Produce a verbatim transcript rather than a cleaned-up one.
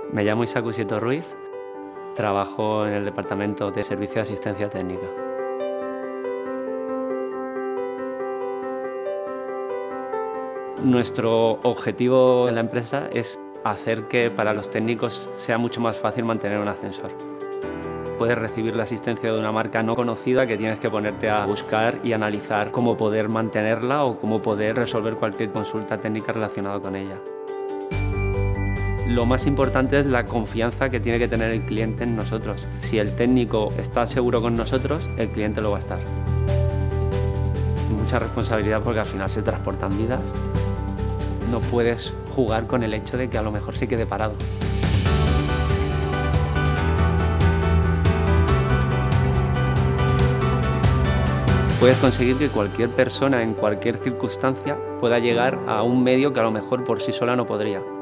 Me llamo Isaku Sieto Ruiz, trabajo en el Departamento de Servicio de Asistencia Técnica. Nuestro objetivo en la empresa es hacer que para los técnicos sea mucho más fácil mantener un ascensor. Puedes recibir la asistencia de una marca no conocida que tienes que ponerte a buscar y analizar cómo poder mantenerla o cómo poder resolver cualquier consulta técnica relacionada con ella. Lo más importante es la confianza que tiene que tener el cliente en nosotros. Si el técnico está seguro con nosotros, el cliente lo va a estar. Mucha responsabilidad porque al final se transportan vidas. No puedes jugar con el hecho de que a lo mejor se quede parado. Puedes conseguir que cualquier persona en cualquier circunstancia pueda llegar a un medio que a lo mejor por sí sola no podría.